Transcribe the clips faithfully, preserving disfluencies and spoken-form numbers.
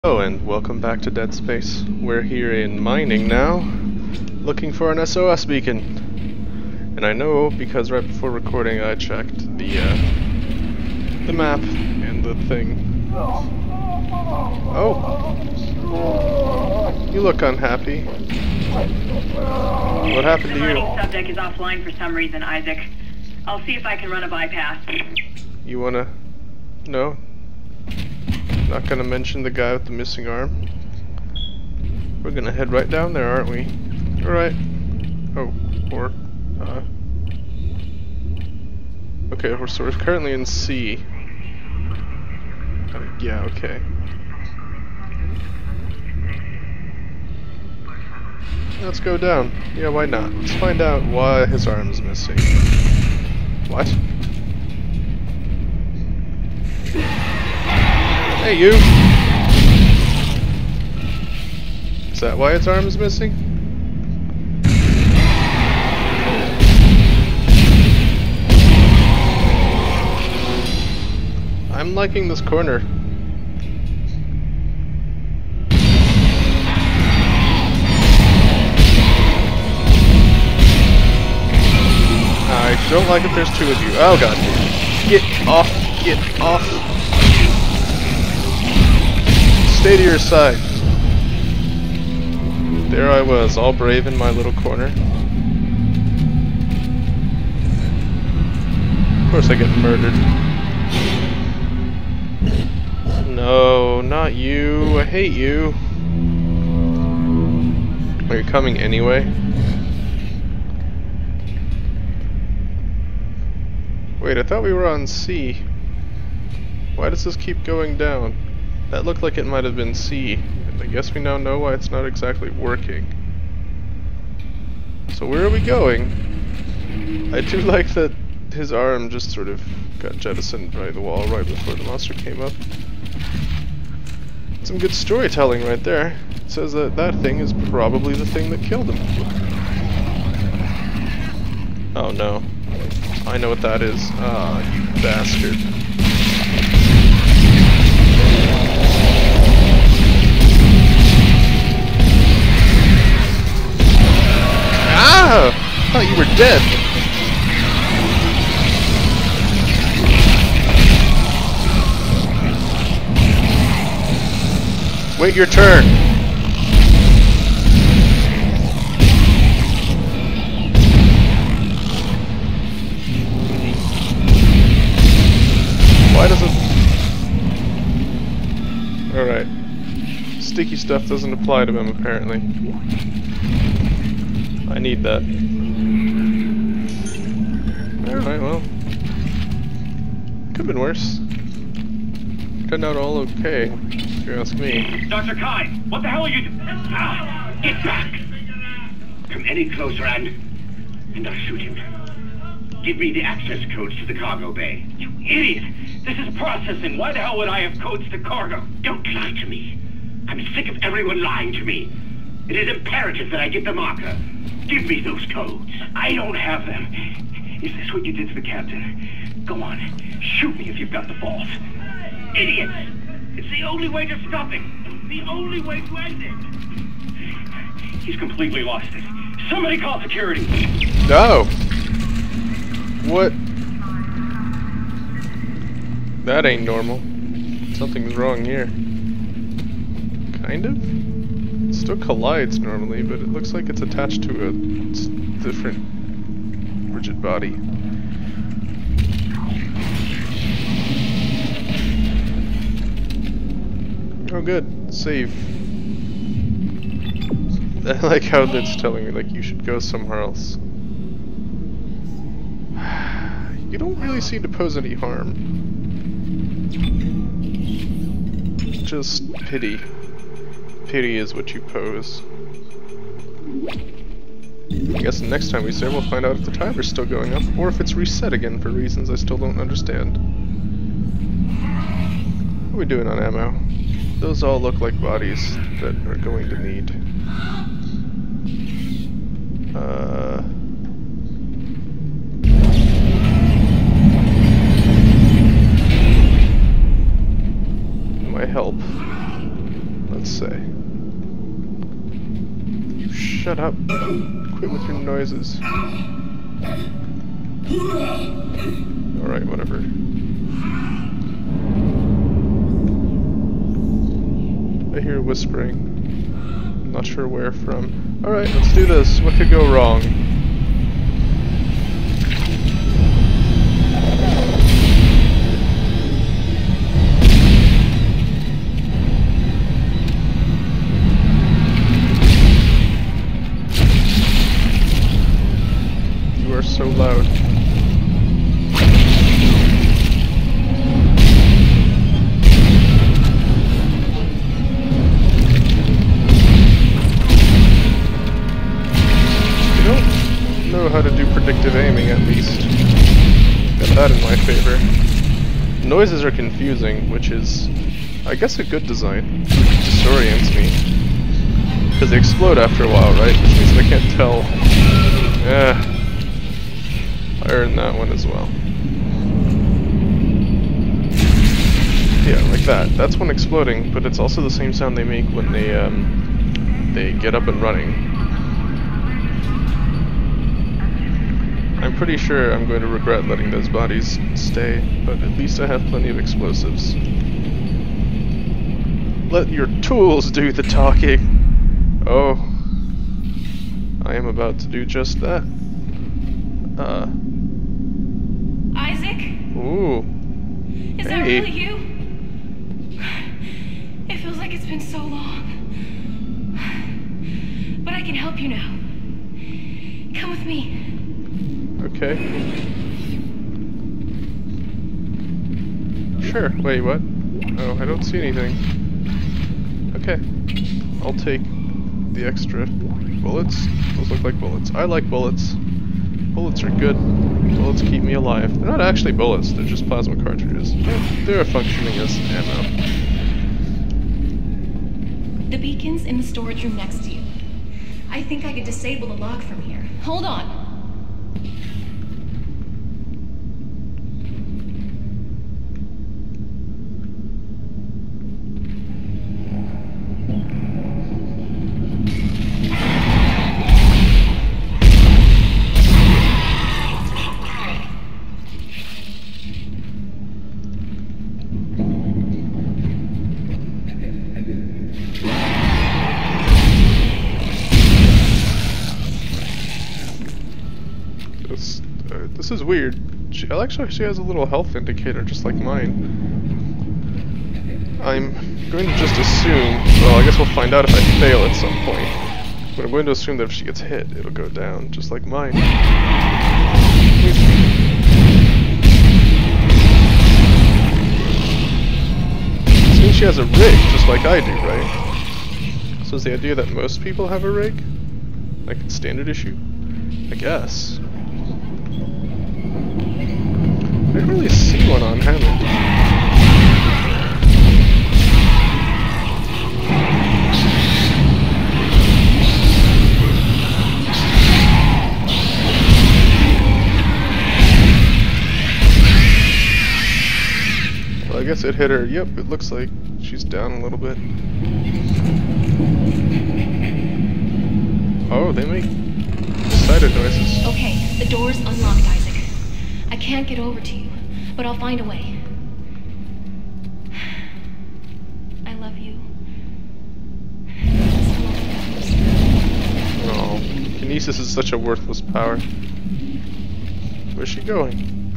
Hello and welcome back to Dead Space. We're here in mining now, looking for an S O S beacon. And I know because right before recording I checked the uh, the map and the thing. Oh! You look unhappy. What happened to you? The subject is offline for some reason, Isaac. I'll see if I can run a bypass. You wanna... No? Not gonna mention the guy with the missing arm. We're gonna head right down there, aren't we? Alright. Oh, or, uh... okay, we're, so we're currently in C. Uh, yeah, okay. Let's go down. Yeah, why not? Let's find out why his arm is missing. What? Hey, you! Is that why its arm is missing? I'm liking this corner. I don't like it, there's two of you. Oh god. Get off! Get off! Stay to your side. There I was, all brave in my little corner. Of course I get murdered. No, not you. I hate you. Are you coming anyway? Wait, I thought we were on C. Why does this keep going down? That looked like it might have been C, and I guess we now know why it's not exactly working. So where are we going? I do like that his arm just sort of got jettisoned by the wall right before the monster came up. Some good storytelling right there. It says that that thing is probably the thing that killed him. Oh no. I know what that is. Ah, you bastard. Ah! I thought you were dead. Wait your turn. Why does it... Alright. Sticky stuff doesn't apply to him, apparently. I need that. Alright, well. Could've been worse. Turned out all okay, if you ask me. Doctor Kai, what the hell are you doing? Ah, get back! Come any closer and... and I'll shoot him. Give me the access codes to the cargo bay. You idiot! This is processing. Why the hell would I have codes to cargo? Don't lie to me. I'm sick of everyone lying to me. It is imperative that I get the marker. Give me those codes. I don't have them. Is this what you did to the captain? Go on. Shoot me if you've got the balls. Idiots! It's the only way to stop it. The only way to end it. He's completely lost it. Somebody call security. No! What? That ain't normal. Something's wrong here. Kind of? It still collides normally, but it looks like it's attached to a different rigid body. Oh good, save. I like how it's telling me, like, you should go somewhere else. You don't really seem to pose any harm. Just pity. Pity is what you pose. I guess the next time we see her, we'll find out if the timer's still going up, or if it's reset again for reasons I still don't understand. What are we doing on ammo? Those all look like bodies that are going to need. Uh... My help. let's say. You shut up. Quit with your noises. Alright, whatever. I hear whispering. I'm not sure where from. Alright, let's do this. What could go wrong? You are so loud. How to do predictive aiming, at least. Got that in my favor. Noises are confusing, which is, I guess, a good design. It disorients me. Because they explode after a while, right? Which means I can't tell. Yeah. I earned that one as well. Yeah, like that. That's one exploding, but it's also the same sound they make when they, um, they get up and running. I'm pretty sure I'm going to regret letting those bodies stay, but at least I have plenty of explosives. Let your tools do the talking! Oh. I am about to do just that. Uh. Isaac? Ooh. Is hey. that really you? It feels like it's been so long. But I can help you now. Come with me. Okay. Sure. Wait, what? Oh, I don't see anything. Okay. I'll take the extra bullets. Those look like bullets. I like bullets. Bullets are good. Bullets keep me alive. They're not actually bullets, they're just plasma cartridges. They're functioning as ammo. The beacon's in the storage room next to you. I think I could disable the lock from here. Hold on. This is weird. She actually she has a little health indicator just like mine. I'm going to just assume, well, I guess we'll find out if I fail at some point. But I'm going to assume that if she gets hit, it'll go down just like mine. This means she has a rig just like I do, right? So is the idea that most people have a rig? Like it's standard issue? I guess. I didn't really see one on Hammond. Well, I guess it hit her. Yep, it looks like she's down a little bit. Oh, they make excited noises. Okay, the door's unlocked, Isaac. I can't get over to you, but I'll find a way. I love you. Oh, kinesis is such a worthless power. Where's she going?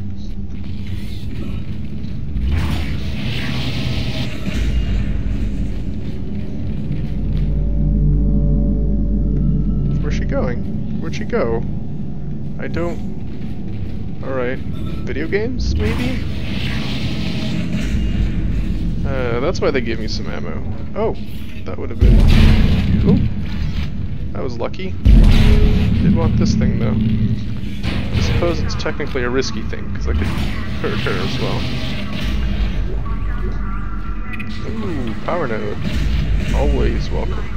Where's she going? Where'd she go? I don't... Alright. Video games, maybe? Uh, that's why they gave me some ammo. Oh, that would have been... Oh, that was lucky. Did want this thing, though. I suppose it's technically a risky thing, because I could hurt her as well. Ooh, power node. Always welcome.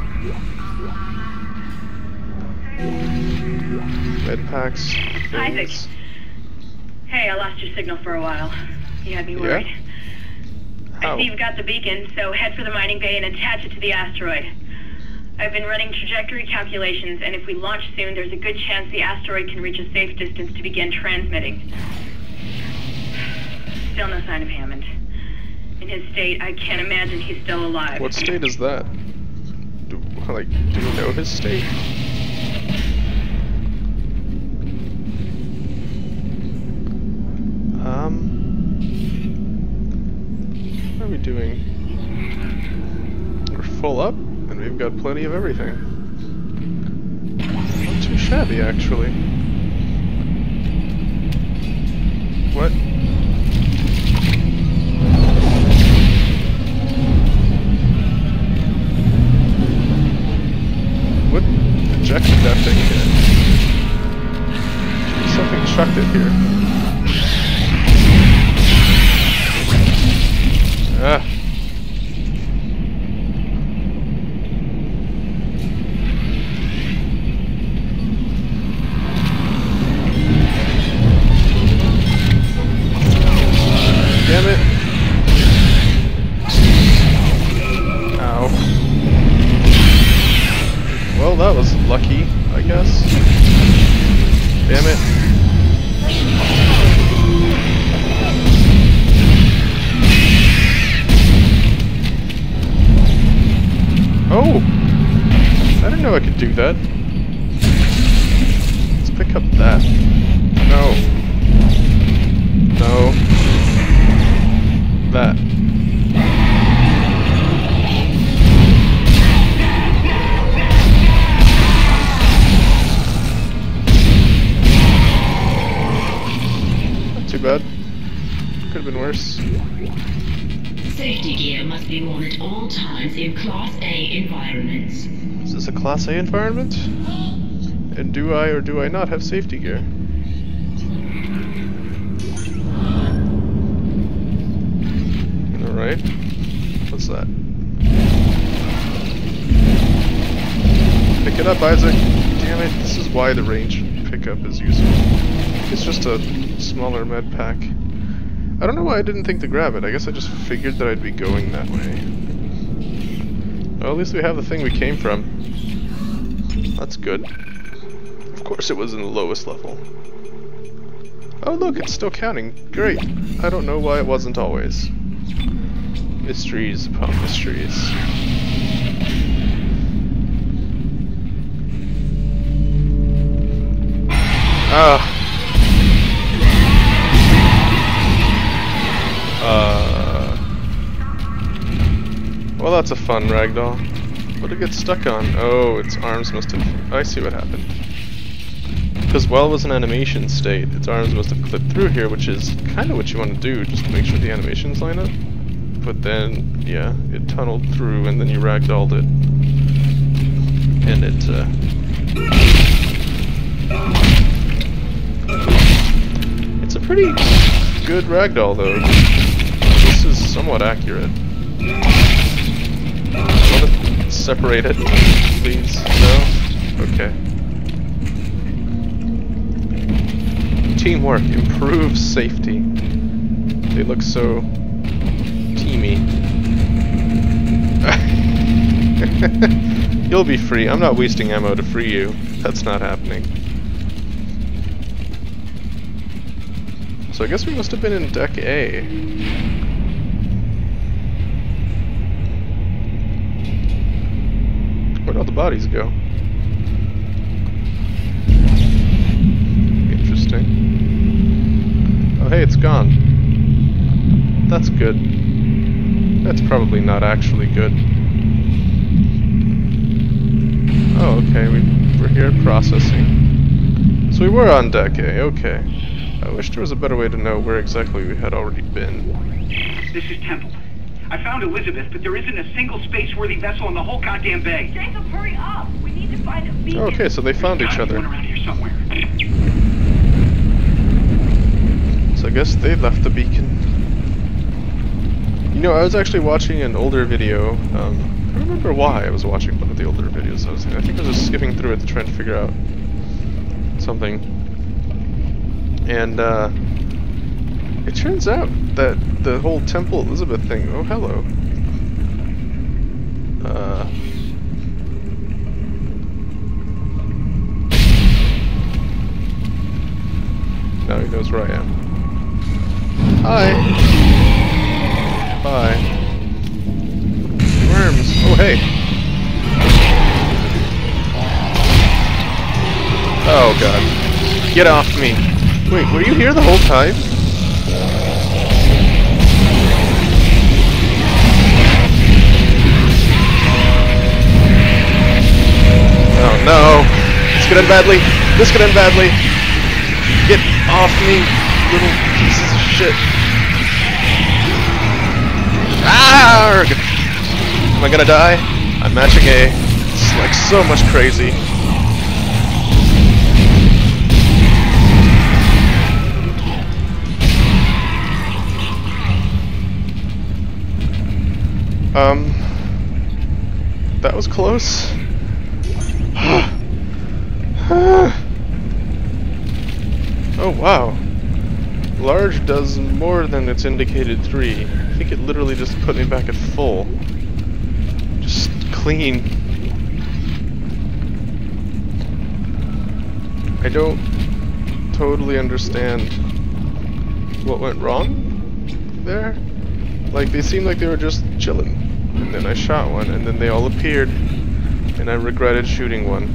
Med packs. Isaac. Hey, I lost your signal for a while. You had me worried. Yeah? How? I see you've got the beacon, so head for the mining bay and attach it to the asteroid. I've been running trajectory calculations, and if we launch soon, there's a good chance the asteroid can reach a safe distance to begin transmitting. Still no sign of Hammond. In his state, I can't imagine he's still alive. What state is that? Do, like, do we know his state? Um... What are we doing? We're full up, and we've got plenty of everything. Not too shabby, actually. What? What ejected that thing here? Something chucked it here. Ah. Damn it. Ow. Well, that was lucky, I guess. Damn it. Oh! I didn't know I could do that. Let's pick up that. No. No. That. Not too bad. Could have been worse. Safety gear must be worn at all times in Class A environments. Is this a Class A environment? And do I or do I not have safety gear? Alright. What's that? Pick it up, Isaac! Damn it, this is why the range pickup is useful. It's just a smaller med pack. I don't know why I didn't think to grab it. I guess I just figured that I'd be going that way. Well, at least we have the thing we came from. That's good. Of course it was in the lowest level. Oh look, it's still counting. Great. I don't know why it wasn't always. Mysteries upon mysteries. Ah. Uh, well, that's a fun ragdoll. What did it get stuck on? Oh, its arms must have... I see what happened. Because while it was in animation state, its arms must have clipped through here, which is kind of what you want to do, just to make sure the animations line up. But then, yeah, it tunneled through, and then you ragdolled it. And it, uh... It's a pretty good ragdoll, though. This is somewhat accurate. Want to separate it, please? No? Okay. Teamwork improves safety. They look so teamy. You'll be free. I'm not wasting ammo to free you. That's not happening. So I guess we must have been in Deck A. Where'd all the bodies go? Interesting. Oh hey, it's gone. That's good. That's probably not actually good. Oh, okay, we, we're here processing. So we were on Deck A, okay. I wish there was a better way to know where exactly we had already been. This is Temple. I found Elizabeth, but there isn't a single space-worthy vessel in the whole goddamn bay. Jacob, hurry up! We need to find a beacon. Okay, so they found each other. One around here somewhere. So I guess they left the beacon. You know, I was actually watching an older video. Um, I don't remember why I was watching one of the older videos I was in. I think I was just skipping through it to try and figure out something. And uh, It turns out that the whole Temple Elizabeth thing... Oh, hello. Uh... Now he knows where I am. Hi! Bye. Worms! Oh, hey! Oh, God. Get off me! Wait, were you here the whole time? Oh no! This could end badly! This could end badly! Get off me, little pieces of shit! Arrgh! Am I gonna die? I'm matching A. It's like so much crazy. Um, that was close. Oh wow. Large does more than its indicated three. I think it literally just put me back at full. Just clean. I don't totally understand what went wrong there. Like, they seemed like they were just chilling. And then I shot one, and then they all appeared. And I regretted shooting one.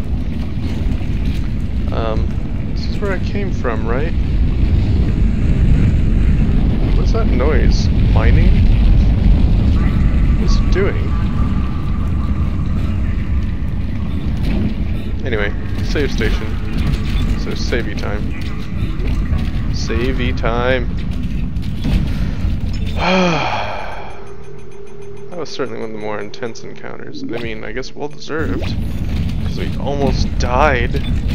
Um, this is where I came from, right? What's that noise? Mining? What's it doing? Anyway, save station. So savey time. Savey time. That was certainly one of the more intense encounters. I mean, I guess well deserved. Because we almost died.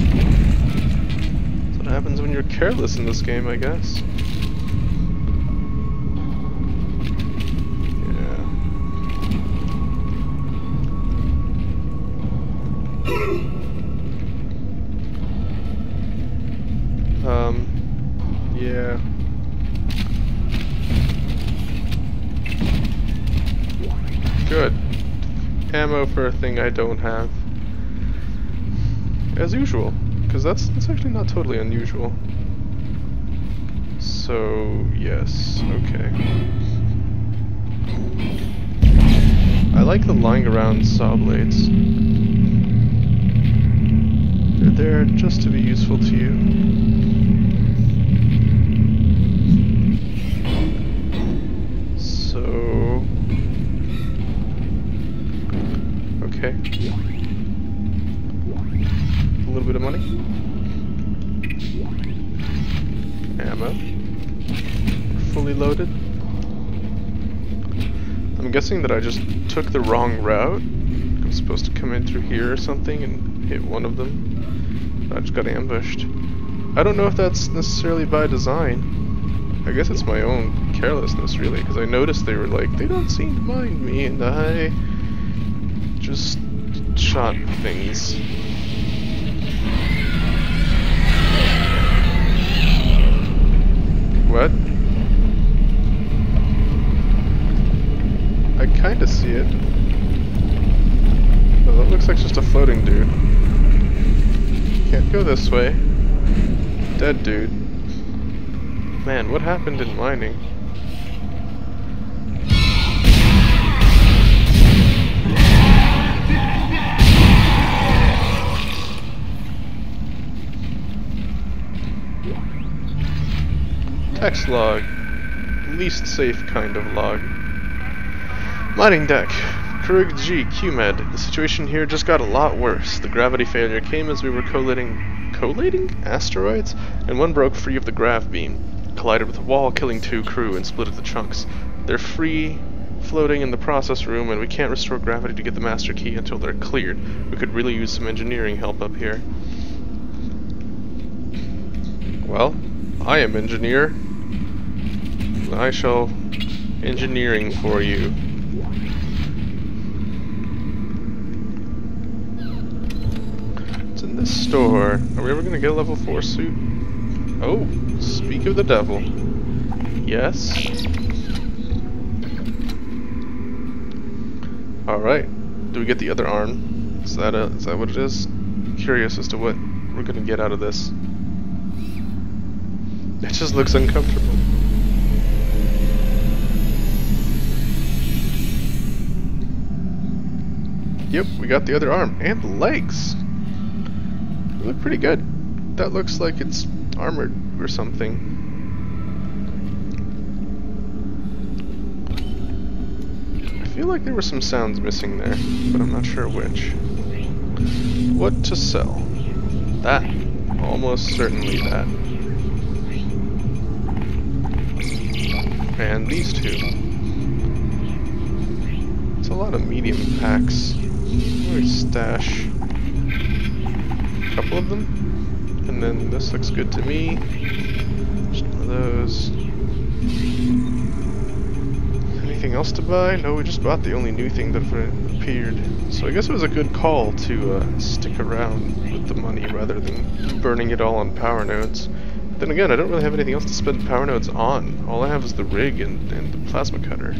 That's what happens when you're careless in this game, I guess. Um, yeah. Good. Ammo for a thing I don't have. As usual, because that's, that's actually not totally unusual. So, yes, okay. I like the lying around saw blades. They're there just to be useful to you. So... okay. A little bit of money. Ammo. Fully loaded. I'm guessing that I just took the wrong route. I'm supposed to come in through here or something and hit one of them. I just got ambushed. I don't know if that's necessarily by design. I guess it's my own carelessness, really, because I noticed they were like, they don't seem to mind me, and I just shot things. What? I kinda see it. Oh, that looks like just a floating dude. Can't go this way. Dead dude. Man, what happened in mining? Text log. Least safe kind of log. Mining deck. G, Q Med. The situation here just got a lot worse. The gravity failure came as we were collating... collating? Asteroids? And one broke free of the grav beam. Collided with a wall, killing two crew and split into chunks. They're free, floating in the process room, and we can't restore gravity to get the master key until they're cleared. We could really use some engineering help up here. Well, I am engineer. I shall engineering for you. It's in this store. Are we ever gonna get a level four suit? Oh, speak of the devil. Yes. Alright. Do we get the other arm? Is that, a, is that what it is? Curious as to what we're gonna get out of this. It just looks uncomfortable. Yep, we got the other arm. And the legs! They look pretty good. That looks like it's armored or something. I feel like there were some sounds missing there, but I'm not sure which. What to sell? That. Almost certainly that. And these two. It's a lot of medium packs. Let me stash a couple of them. And then this looks good to me. Just one of those. Anything else to buy? No, we just bought the only new thing that appeared. So I guess it was a good call to uh, stick around with the money rather than burning it all on power nodes. Then again, I don't really have anything else to spend power nodes on. All I have is the rig and, and the plasma cutter.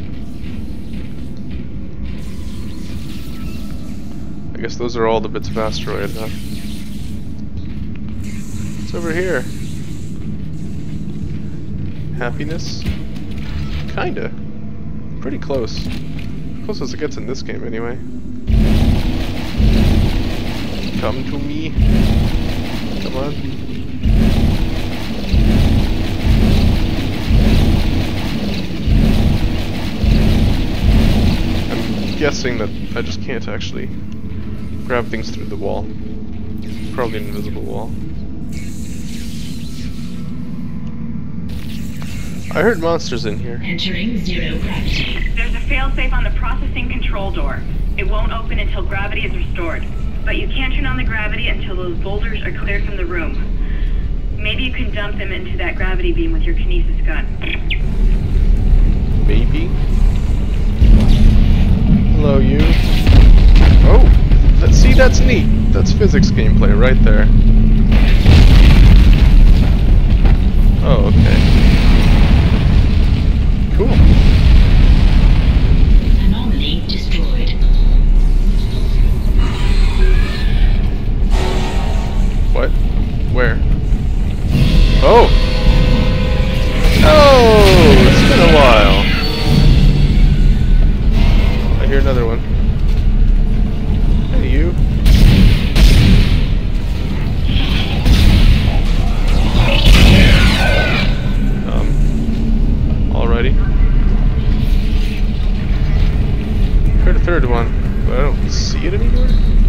I guess those are all the bits of asteroid, huh? What's over here? Happiness? Kinda. Pretty close. Close as it gets in this game, anyway. Come to me. Come on. I'm guessing that I just can't actually grab things through the wall. Probably an invisible wall. I heard monsters in here. Entering zero gravity. There's a failsafe on the processing control door. It won't open until gravity is restored. But you can't turn on the gravity until those boulders are cleared from the room. Maybe you can dump them into that gravity beam with your kinesis gun. Maybe? Hello, you. Oh! Let's see, that's neat. That's physics gameplay right there. Oh, okay. Cool. Anomaly destroyed. What? Where? Oh! Oh! It's been a while. I hear another one. Hey, you. Um. Alrighty. Heard a third one, but I don't see it anywhere.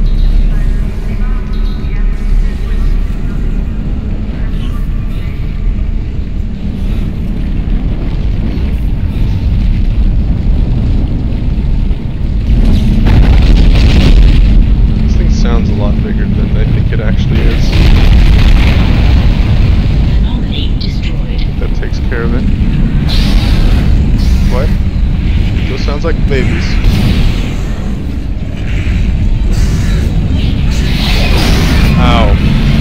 This thing sounds a lot bigger than I think it actually is. Anomaly destroyed. That takes care of it. What? Those sounds like babies. Ow.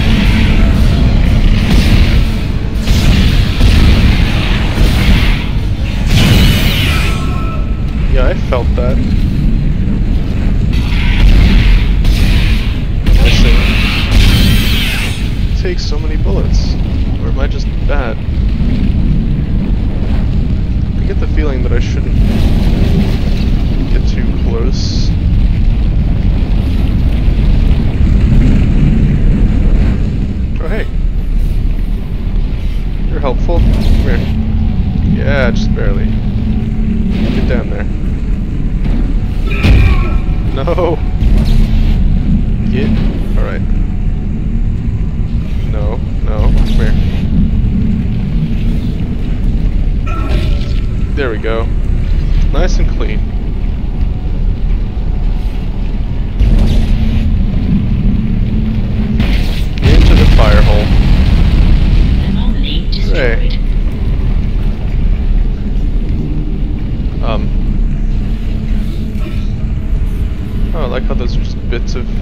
Yeah, I felt that. Missing. It takes so many bullets. Or am I just bad? I get the feeling that I shouldn't get too close. Oh, hey. You're helpful. Come here. Yeah, just barely. Get down there. No. Get. Alright. No, no. Come here. There we go. Nice and clean. Into the fire hole. Anomaly destroyed. Hey. Um. Oh, I like how those are just bits of...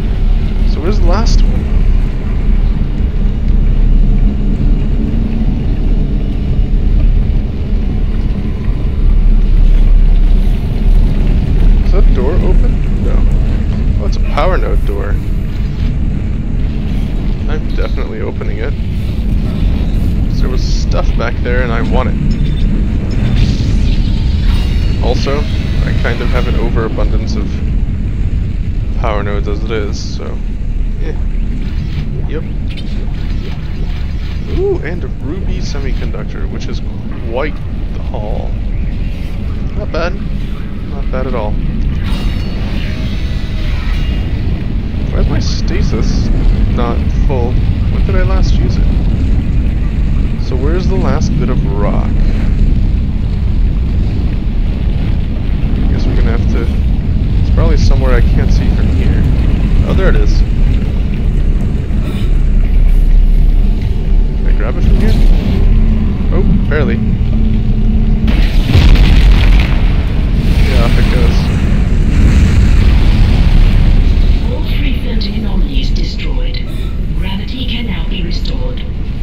So where's the last one? power node door. I'm definitely opening it. There was stuff back there and I want it. Also, I kind of have an overabundance of power nodes as it is, so yeah. Yep. Ooh, and a ruby semiconductor, which is quite the haul. Not bad. Not bad at all. Why is my stasis not full? When did I last use it? So where's the last bit of rock? I guess we're gonna have to... It's probably somewhere I can't see from here. Oh, there it is. Can I grab it from here? Oh, barely. Yeah, off it goes. All three floating anomalies destroyed. Gravity can now be restored.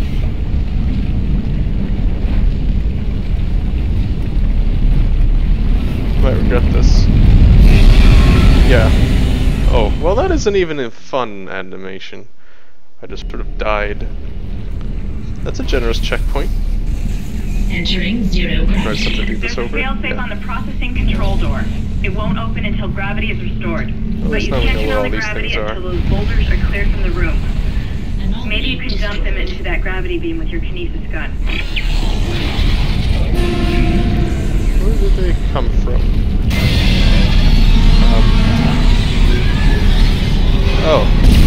Might regret this. Yeah. Oh, well that isn't even a fun animation. I just sort of died. That's a generous checkpoint. Entering zero Right, gravity. something to do this There's a over. failsafe Yeah. on the processing control door. It won't open until gravity is restored. Well, but at you least now we can't know turn where on all the these gravity things are. until those boulders are cleared from the room. Anomaly Maybe you can dump them destroyed. into that gravity beam with your kinesis gun. Where did they come from? Um. Oh.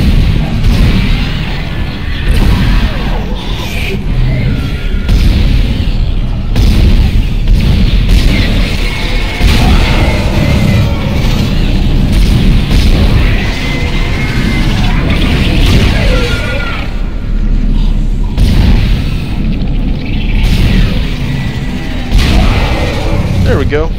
There we go.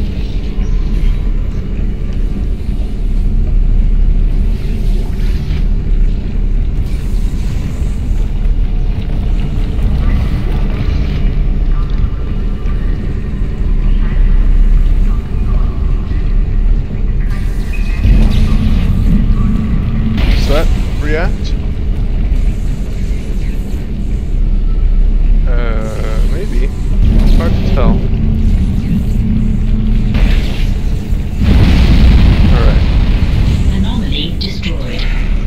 Does that react? Uh, maybe. It's hard to tell. Anomaly destroyed.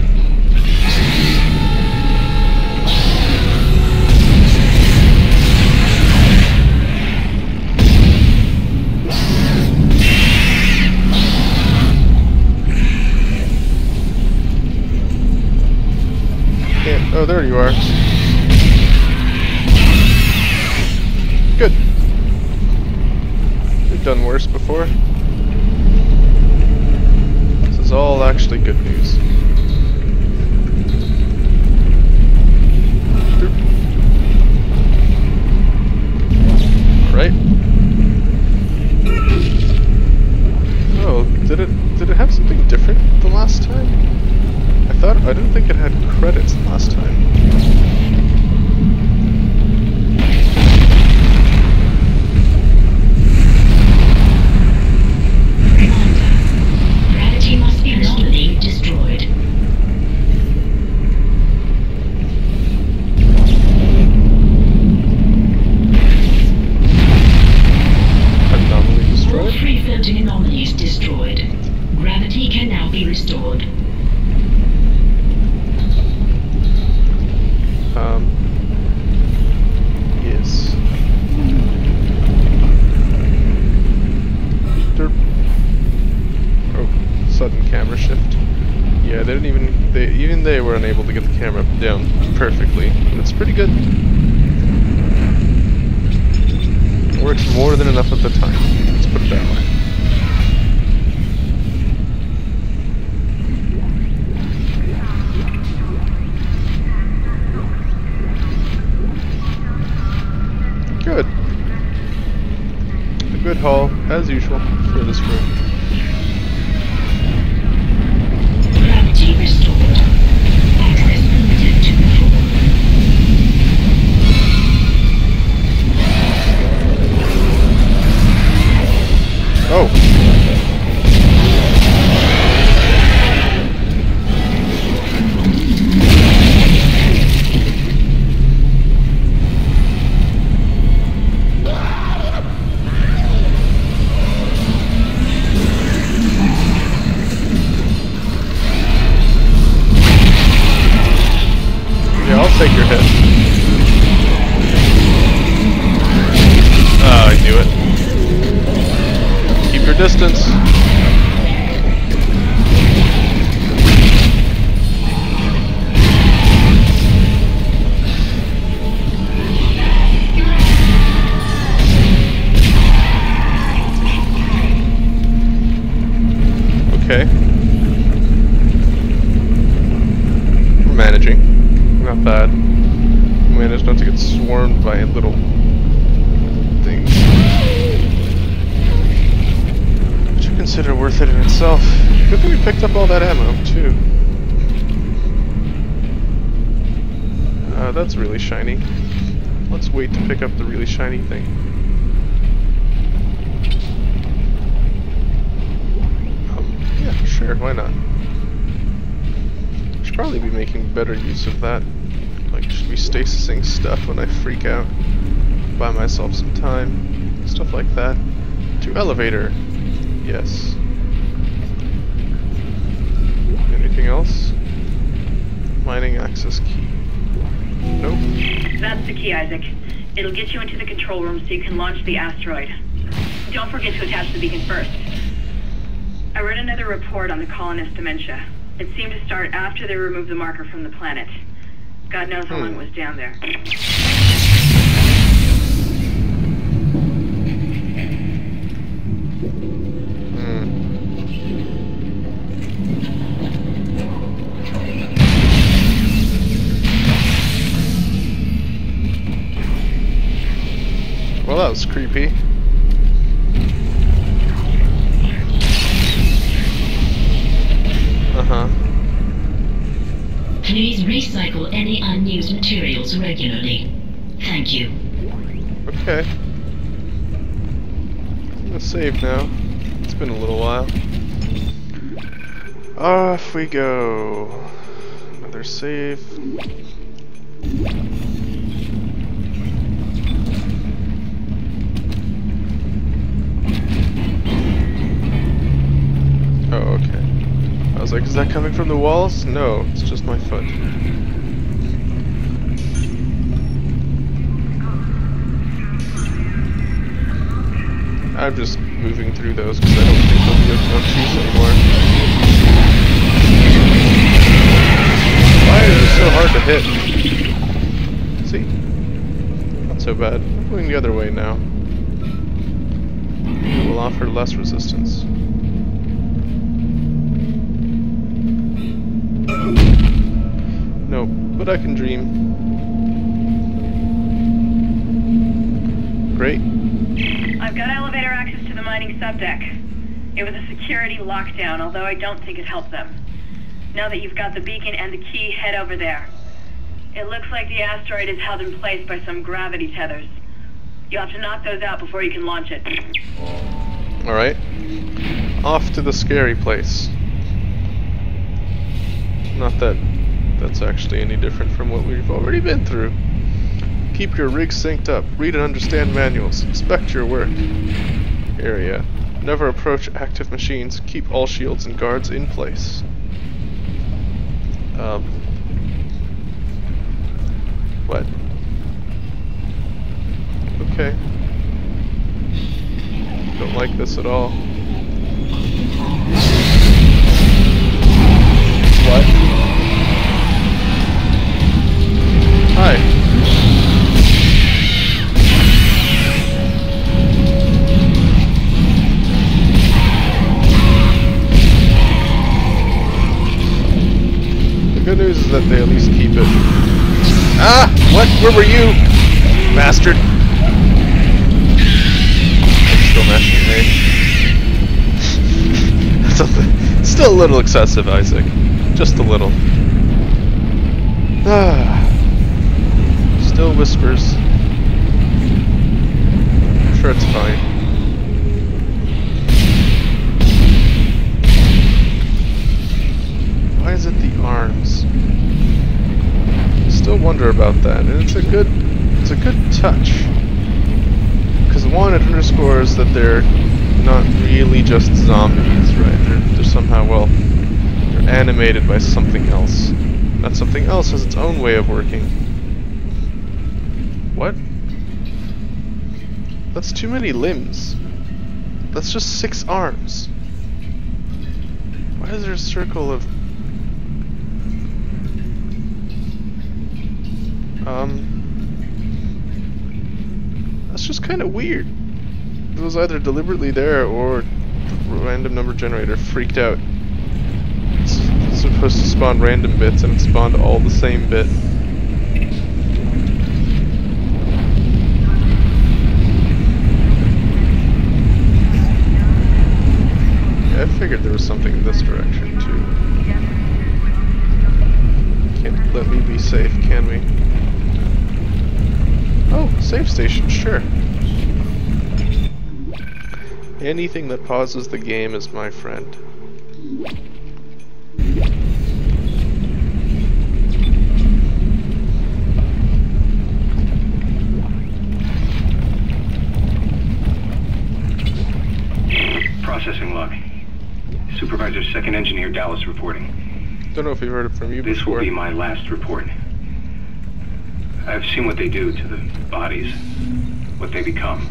Yeah. Oh, there you are. Good. We've done worse before. This is all actually good news. Right? Oh, did it did it have something different the last time? I thought I didn't think it had credits last time. Gravity must be anomaly destroyed. Anomaly All destroyed? three floating anomalies destroyed. Gravity can now be restored. Um. Yes. Derp. Oh, sudden camera shift. Yeah, they didn't even. They even they were unable to get the camera down perfectly. But it's pretty good. Works more than enough at the time. Let's put it that way. Good. A good haul, as usual, for this room. Gravity restored. Access permitted to the floor. Oh. take your hit. Ah, I knew it. Keep your distance. Okay. We're managing. Not bad. We managed not to get swarmed by little things. Which I consider worth it in itself. Good thing we picked up all that ammo, too. Uh, that's really shiny. Let's wait to pick up the really shiny thing. Sure, why not? Should probably be making better use of that. Like, should be stasising stuff when I freak out. Buy myself some time. Stuff like that. To elevator. Yes. Anything else? Mining access key. Nope. That's the key, Isaac. It'll get you into the control room so you can launch the asteroid. Don't forget to attach the beacon first. I read another report on the colonist dementia. It seemed to start after they removed the marker from the planet. God knows how hmm. long it was down there. Hmm. Well, that was creepy. Uh-huh. Please recycle any unused materials regularly. Thank you. Okay. I'm gonna save now. It's been a little while. Off we go. Another save. Oh, okay. I was like, is that coming from the walls? No, it's just my foot. I'm just moving through those because I don't think they'll be of much use anymore. Why is it so hard to hit? See? Not so bad. I'm going the other way now. It will offer less resistance. Nope, but I can dream. Great. I've got elevator access to the mining subdeck. It was a security lockdown, although I don't think it helped them. Now that you've got the beacon and the key, head over there. It looks like the asteroid is held in place by some gravity tethers. You'll have to knock those out before you can launch it. Alright. Off to the scary place. Not that that's actually any different from what we've already been through. Keep your rig synced up. Read and understand manuals. Inspect your work area. Never approach active machines. Keep all shields and guards in place. Um. What? Okay. Don't like this at all. What? Hi. The good news is that they at least keep it. Ah! What? Where were you? Bastard. I'm still mashing A. That's a li still a little excessive, Isaac. Just a little. Ah. Still whispers. I'm sure it's fine. Why is it the arms? I still wonder about that, and it's a good, it's a good touch. Because one, it underscores that they're not really just zombies, right? They're, they're somehow, well, they're animated by something else. That something else has its own way of working. What? That's too many limbs. That's just six arms. Why is there a circle of... Um... That's just kind of weird. It was either deliberately there or the random number generator freaked out. It's, it's supposed to spawn random bits and it spawned all the same bit. Yeah, I figured there was something in this direction too. Can't let me be safe, can we? Oh, save station, sure. Anything that pauses the game is my friend. Processing log. Supervisor Second Engineer Dallas reporting. Don't know if you've heard it from you This before. will be my last report. I've seen what they do to the bodies, what they become.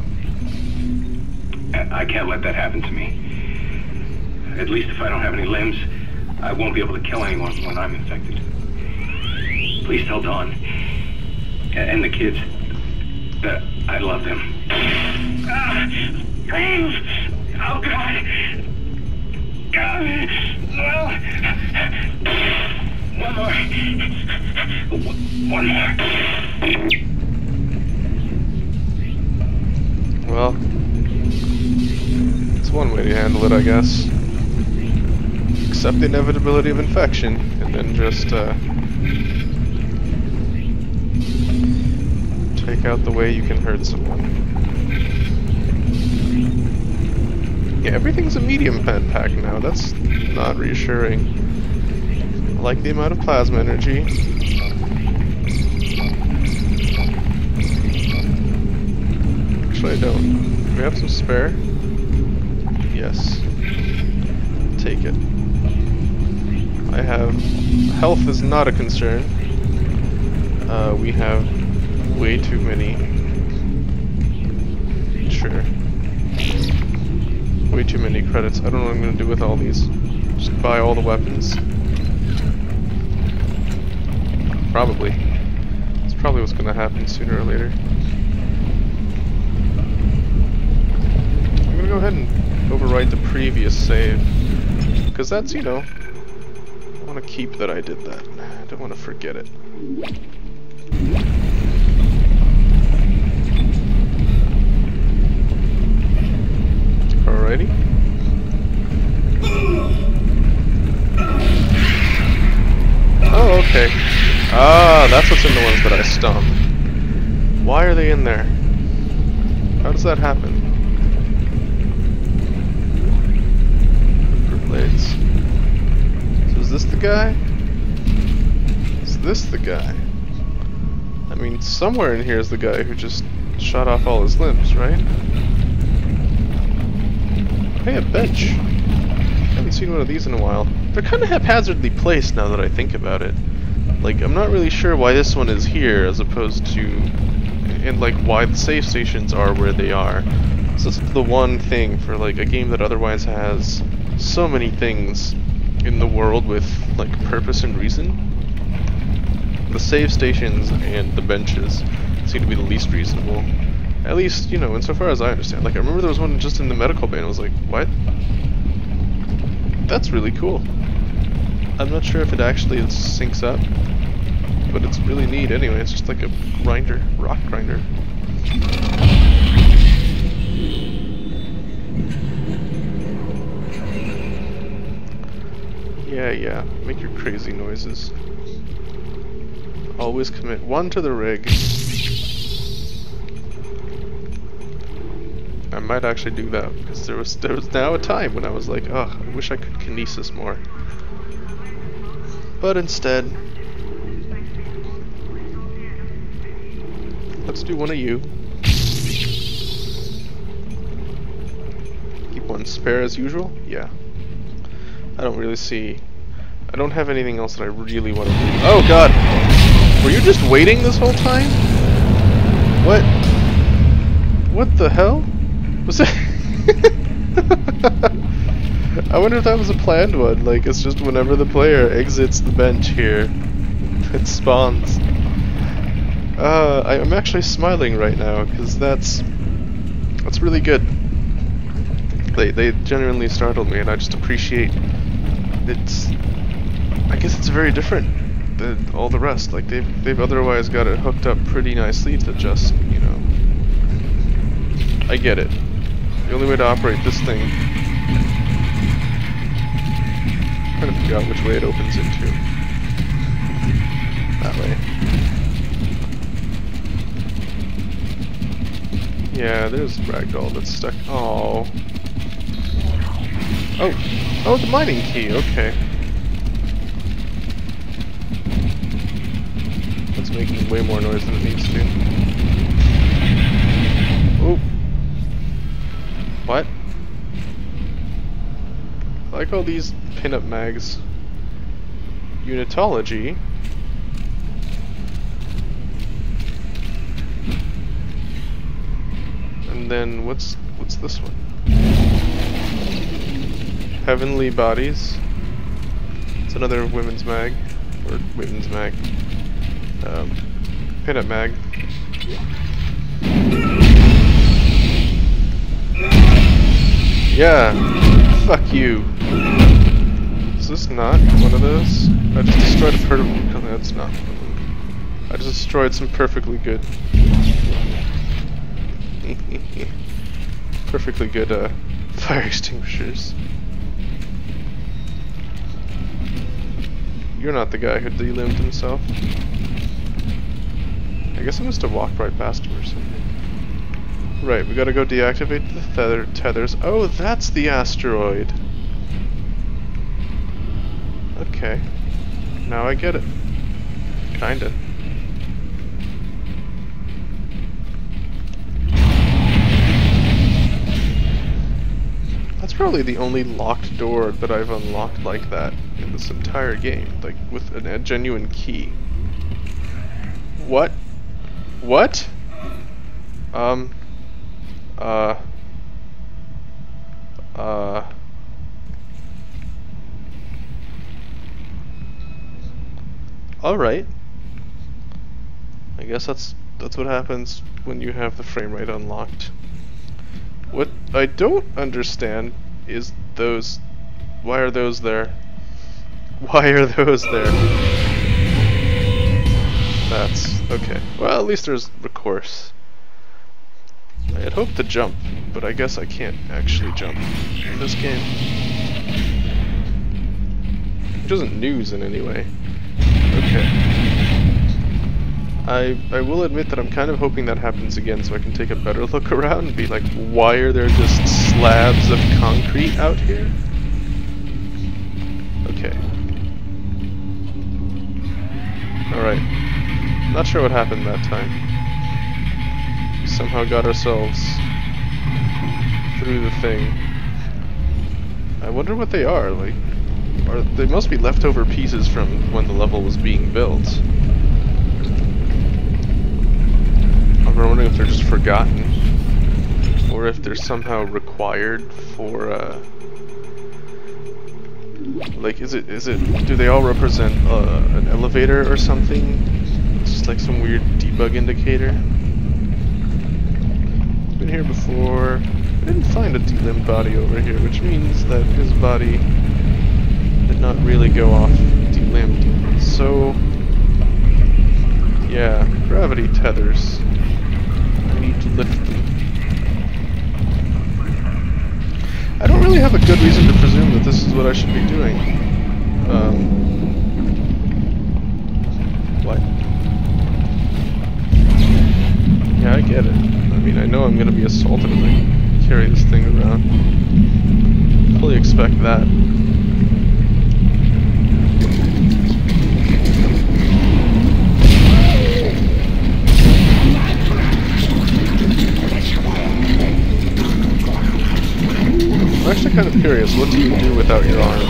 I can't let that happen to me. At least if I don't have any limbs, I won't be able to kill anyone when I'm infected. Please tell Dawn and the kids that I love them. Ah, oh God! God. Well, one more. One more. Well, it's one way to handle it, I guess. Accept the inevitability of infection, and then just uh, take out the way you can hurt someone. Yeah, everything's a medium med pack now. That's not reassuring. I like the amount of plasma energy. Actually, I don't. Do we have some spare? Yes. Take it. I have... Health is not a concern. Uh, we have way too many. Sure. Way too many credits. I don't know what I'm going to do with all these. Just buy all the weapons. Probably. It's probably what's going to happen sooner or later. I'm going to go ahead and overwrite the previous save. Because that's, you know, I want to keep that I did that. I don't want to forget it. Alrighty. Oh, okay. Ah, that's what's in the ones that I stomp. Why are they in there? How does that happen? Ripper blades. So is this the guy? Is this the guy? I mean, somewhere in here is the guy who just shot off all his limbs, right? Hey, a bench. Haven't seen one of these in a while. They're kind of haphazardly placed now that I think about it. Like, I'm not really sure why this one is here as opposed to... and, like, why the save stations are where they are. So it's the one thing for, like, a game that otherwise has so many things in the world with, like, purpose and reason. The save stations and the benches seem to be the least reasonable. At least, you know, insofar as I understand. Like, I remember there was one just in the medical bay and I was like, what? That's really cool. I'm not sure if it actually syncs up, but it's really neat anyway. It's just like a grinder, rock grinder. Yeah, yeah, make your crazy noises. Always commit one to the rig. I might actually do that, because there was there was now a time when I was like, oh, I wish I could kinesis more. But instead, let's do one of you. Keep one spare as usual? Yeah. I don't really see... I don't have anything else that I really want to do. Oh god! Were you just waiting this whole time? What? What the hell? Was it? I wonder if that was a planned one. Like, it's just whenever the player exits the bench here, it spawns. Uh, I, I'm actually smiling right now because that's that's really good. They they genuinely startled me, and I just appreciate. It's. I guess it's very different than all the rest. Like they've they've otherwise got it hooked up pretty nicely to just, you know. I get it. The only way to operate this thing. I kind of forgot which way it opens into. That way. Yeah, there's ragdoll that's stuck. Oh. Oh. Oh, the mining key. Okay. That's making way more noise than it needs to. Oh. What? I like all these pinup mags. Unitology. And then what's what's this one? Heavenly Bodies. It's another women's mag, or women's mag. Um, pinup mag. Yeah, fuck you. Is this not one of those? I just destroyed a perfect. No, that's not one of them. I just destroyed some perfectly good. Perfectly good uh, fire extinguishers. You're not the guy who delimbed himself. I guess I must have walked right past him or something. Right, we gotta go deactivate the tether tethers. Oh, that's the asteroid. Okay. Now I get it. Kinda. That's probably the only locked door that I've unlocked like that in this entire game, like with an, a genuine key. What? What? Um. Uh. Uh. All right. I guess that's that's what happens when you have the frame rate unlocked. What I don't understand is those. Why are those there? Why are those there? That's okay. Well, at least there's recourse. I had hoped to jump, but I guess I can't actually jump in this game. Which isn't news in any way. Okay. I I will admit that I'm kind of hoping that happens again so I can take a better look around and be like, why are there just slabs of concrete out here? Okay. Alright. Not sure what happened that time. We somehow got ourselves through the thing. I wonder what they are, like, are they must be leftover pieces from when the level was being built. I'm wondering if they're just forgotten, or if they're somehow required for, uh, like, is it, is it, do they all represent uh, an elevator or something? It's just like some weird debug indicator. It's been here before. I didn't find a delimbed body over here, which means that his body did not really go off delimbed. So, yeah, gravity tethers. I need to lift them. I don't really have a good reason to presume that this is what I should be doing. Um, what? Yeah, I get it. I mean, I know I'm gonna be assaulted if I carry this thing around. Fully expect that. I'm actually kind of curious, what do you do without your arm?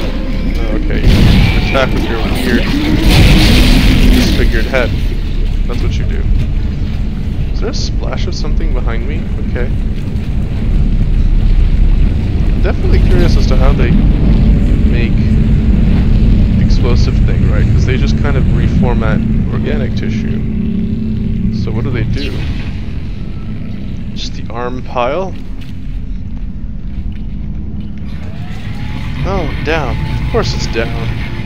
Oh, okay, you attack with your weird disfigured head. that's what you do. Is there a splash of something behind me? Okay. I'm definitely curious as to how they make the explosive thing, right? Because they just kind of reformat organic tissue. So what do they do? Just the arm pile? Oh, down. Of course it's down.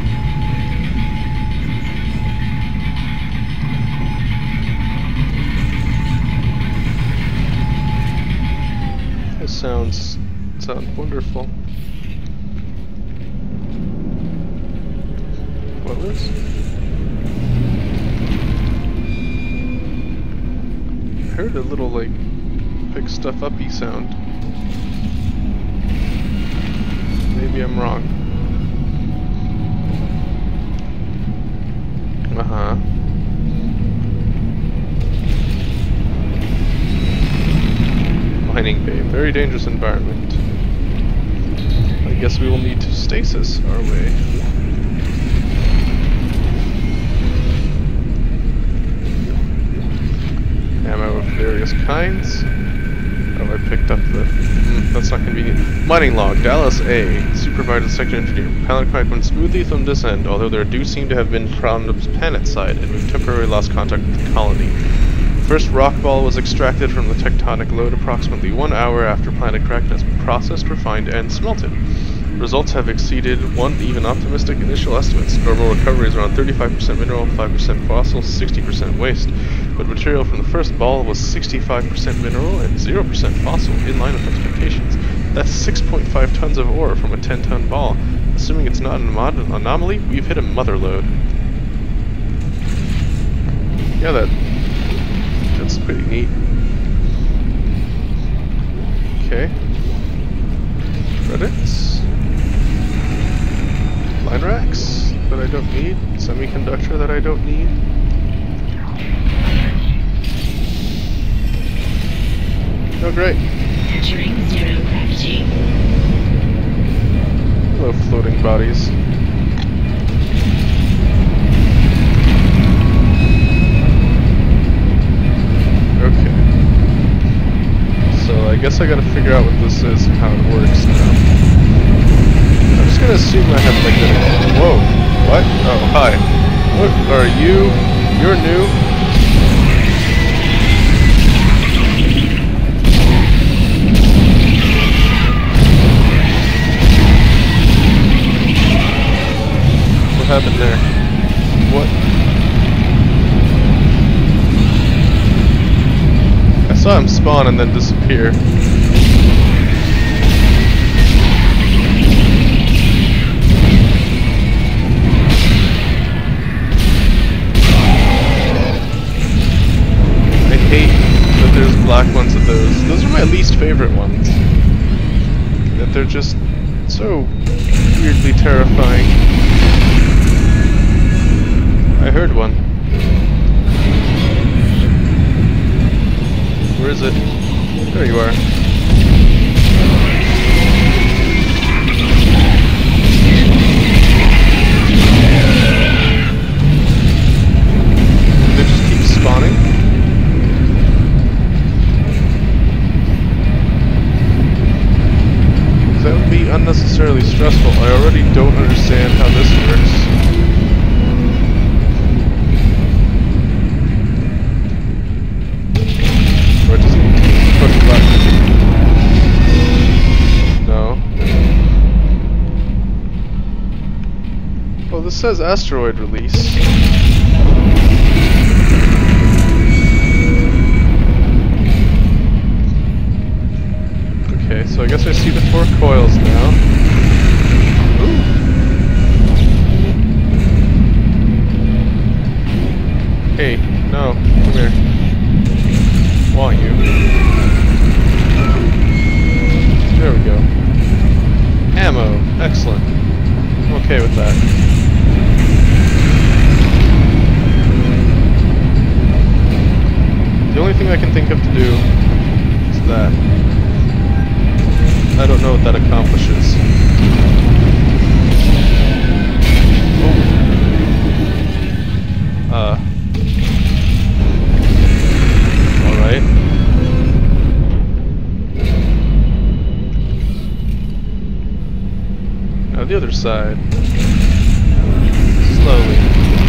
This sounds sounds wonderful. What was? I heard a little like pick stuff uppy sound. Maybe I'm wrong. Uh-huh. Mining bay. Very dangerous environment. I guess we will need to stasis our way. Ammo of various kinds. Oh, I picked up the... Mm, that's not convenient. Mining log. Dallas A. Supervisor Sector Engineer. Pilot crack went smoothly from this end, although there do seem to have been problems planet side, and we've temporarily lost contact with the colony. First rock ball was extracted from the tectonic load approximately one hour after planet crack has been processed, refined, and smelted. Results have exceeded one even optimistic initial estimates. Normal recovery is around thirty-five percent mineral, five percent fossil, sixty percent waste. But material from the first ball was sixty-five percent mineral and zero percent fossil, in line with expectations. That's six point five tons of ore from a ten ton ball. Assuming it's not an anom anomaly, we've hit a mother load. Yeah, that that's pretty neat. Okay. Credits. Line racks that I don't need. Semiconductor that I don't need. Oh, great. Entering zero gravity. Hello, floating bodies. Okay. So I guess I gotta figure out what this is and how it works now. I'm just gonna assume I have like a... Whoa! What? Oh, hi. What are you? You're new? What happened there? What? I saw him spawn and then disappear. I hate that there's black ones of those. Those are my least favorite ones. That they're just so weirdly terrifying. I heard one. Where is it? There you are. They just keep spawning. That would be unnecessarily stressful. I already don't understand how this works. This says asteroid release. Okay, so I guess I see the four coils now. Ooh. Hey, no, come here. Want you. There we go. Ammo, excellent. I'm okay with that. The only thing I can think of to do is that. I don't know what that accomplishes. Oh. Uh. the other side. Slowly.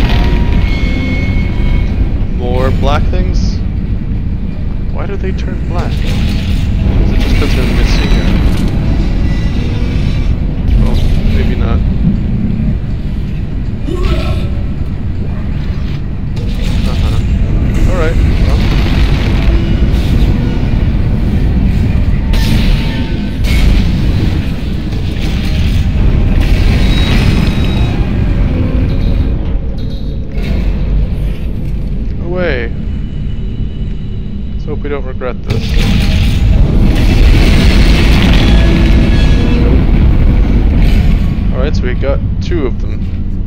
More black things? Why do they turn black? Is it just because they're missing it? Well, maybe not. Uh-huh. Alright, well. Away. Let's hope we don't regret this. Alright, so we got two of them.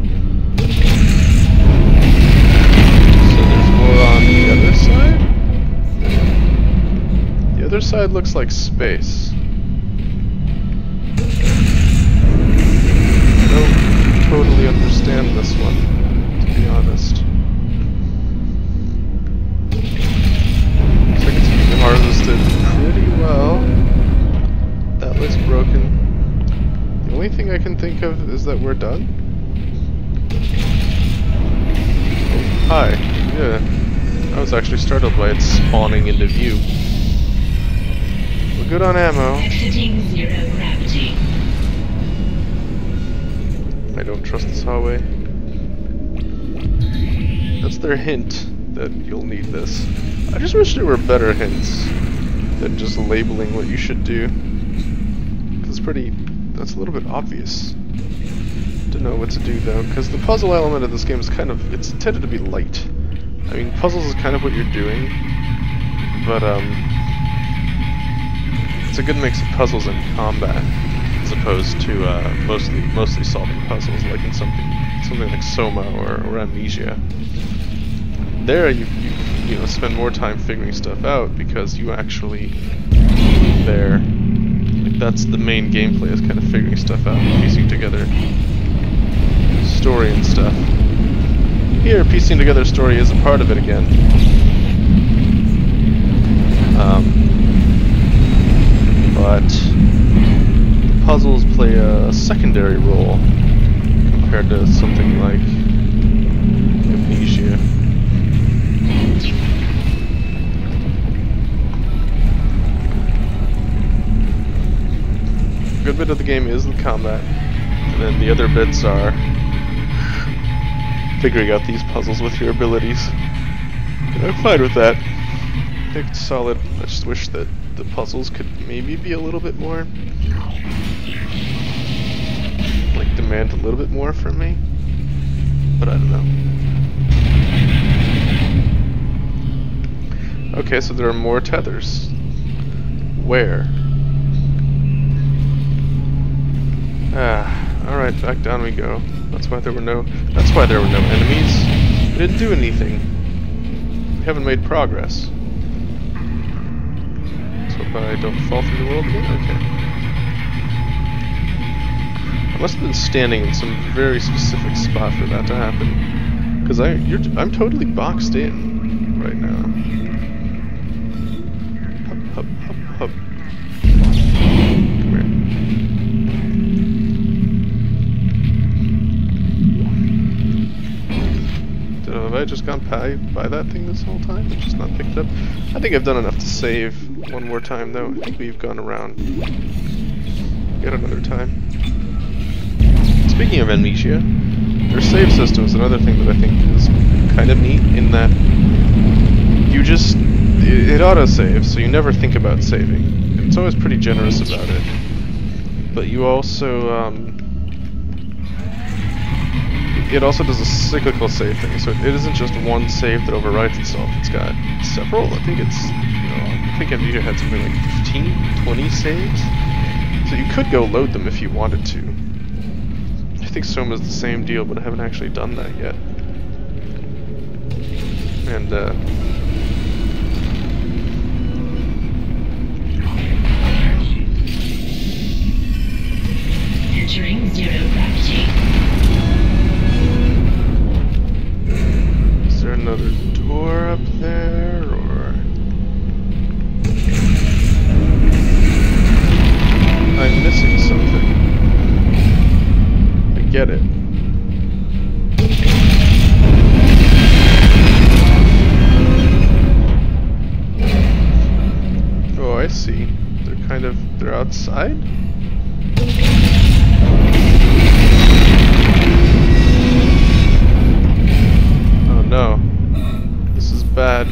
So there's more on the other side? The other side looks like space. I don't totally understand this one, to be honest. Looks like it's being harvested pretty well. That looks broken. The only thing I can think of is that we're done. Oh, hi. Yeah. I was actually startled by it spawning into view. We're good on ammo. Exiting zero gravity. I don't trust this hallway. That's their hint that you'll need this. I just wish there were better hints than just labeling what you should do. It's pretty... that's a little bit obvious to know what to do though, because the puzzle element of this game is kind of... it's intended to be light. I mean, puzzles is kind of what you're doing, but um... it's a good mix of puzzles and combat, as opposed to uh, mostly mostly solving puzzles, like in something something like Soma or, or Amnesia. There, you, you you know spend more time figuring stuff out because you actually there. Like that's the main gameplay, is kind of figuring stuff out, and piecing together story and stuff. Here, piecing together story is a part of it again. Um, but the puzzles play a secondary role compared to something like Amnesia. A good bit of the game is the combat, and then the other bits are figuring out these puzzles with your abilities. And I'm fine with that. I think it's solid. I just wish that the puzzles could maybe be a little bit more, like, demand a little bit more from me, but I don't know. Okay, so there are more tethers. Where? Ah, alright, back down we go. That's why there were no that's why there were no enemies. We didn't do anything. We haven't made progress. Let's hope I don't fall through the world again. Okay. I must have been standing in some very specific spot for that to happen. Because I you're I'm totally boxed in right now. Hup, hup, hup, hup. Come here. Have I just gone by, by that thing this whole time? It's just not picked up? I think I've done enough to save one more time though. I think we've gone around yet another time. Speaking of Amnesia, their save system is another thing that I think is kind of neat, in that you just... it, it auto-saves, so you never think about saving. And it's always pretty generous about it. But you also... Um, it also does a cyclical save thing, so it isn't just one save that overwrites itself. It's got several. I think it's, you know, I think Amnesia had something like fifteen, twenty saves. So you could go load them if you wanted to. I think Soma's the same deal, but I haven't actually done that yet. And, uh... entering zero gravity. Is there another door up there, or... I'm missing something. get it. Oh, I see. They're kind of, they're outside? Oh no. This is bad.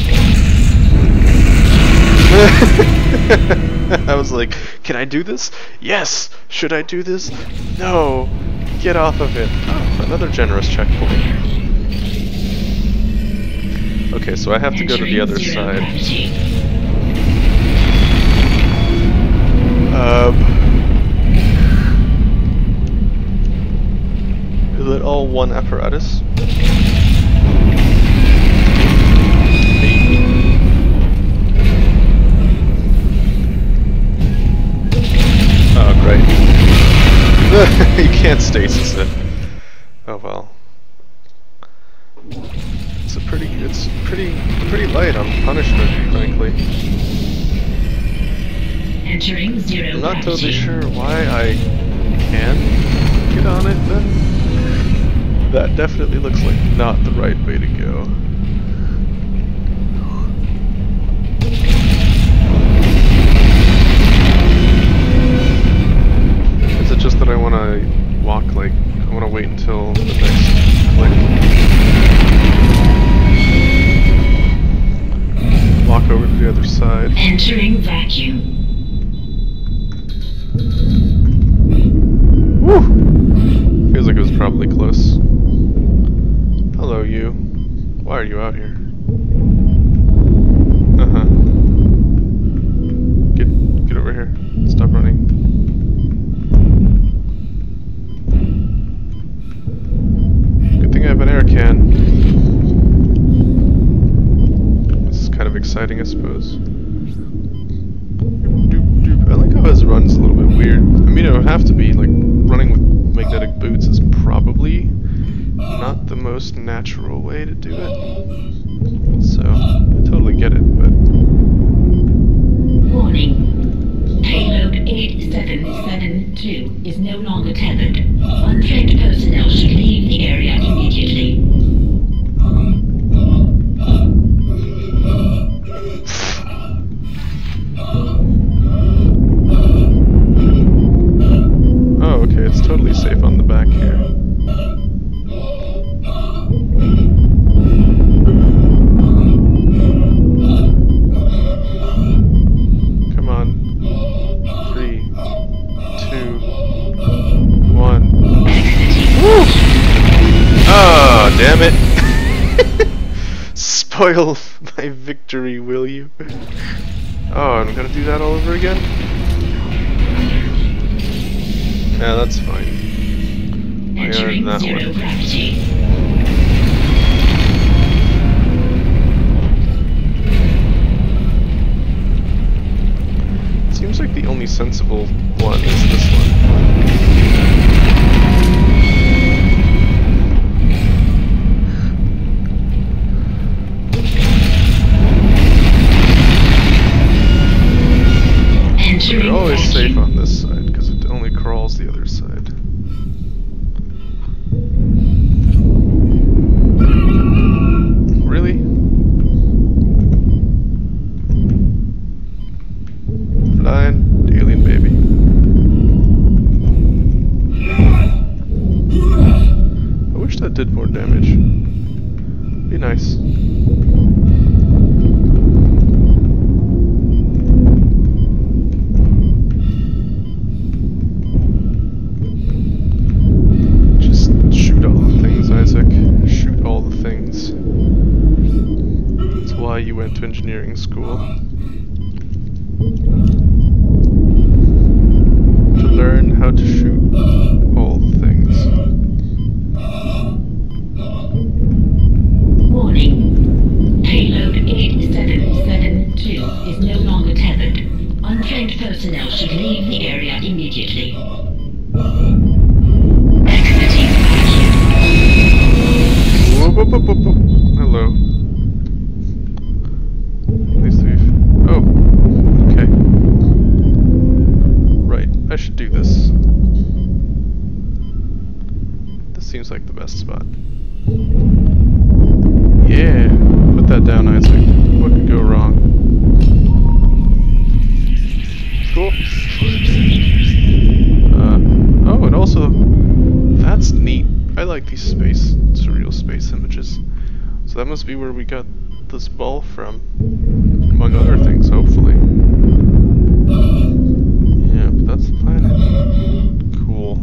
I was like, can I do this? Yes! Should I do this? No! Get off of it. Oh, another generous checkpoint. Okay, so I have to go to the other side. Um, is it all one apparatus? Oh, great. You can't stasis it. Oh well. It's a pretty, it's pretty, pretty light on punishment, frankly. Entering zero I'm not gravity. totally sure why I can get on it then. That definitely looks like not the right way to go. Is it just that I want to walk like, I want to wait until the next click? Walk over to the other side. Entering vacuum. Woo! Feels like it was probably close. Hello, you. Why are you out here? Uh-huh. Get, get over here. Stop running. Good thing I have an air can. This is kind of exciting, I suppose. I like how his run's a little bit weird. I mean, it would have to be, like, running with magnetic boots is probably not the most natural way to do it. So, I totally get it, but... Warning. Payload eight seven seven two is no longer tethered. Untrained personnel should leave the area immediately. Oh, okay, it's totally safe on the back here. Come on. Three, two, one. Woo! Oh, damn it! Spoil my victory, will you? Oh, I'm gonna do that all over again? Yeah, that's fine. I earned Entering that zero one. gravity. Seems like the only sensible one is this one. Entering They're always safe vacuum. on this side because it only crawls the other side. Really? Blind alien baby. I wish that did more damage. Be nice. Just shoot all the things, Isaac. Shoot all the things. That's why you went to engineering school. To learn how to shoot all the things. Warning. Payload eight seven seven two is no longer tethered. Untrained personnel should leave the area immediately. Exiting vacuum. Whoop, whoop, whoop, whoop, whoop. Hello. Please leave. Oh. Okay. Right. I should do this. seems like the best spot. Yeah, put that down, Isaac. What could go wrong? Cool. Uh, oh, and also, that's neat. I like these space, surreal space images. So that must be where we got this ball from, among other things, hopefully. Yeah, but that's the planet. Cool.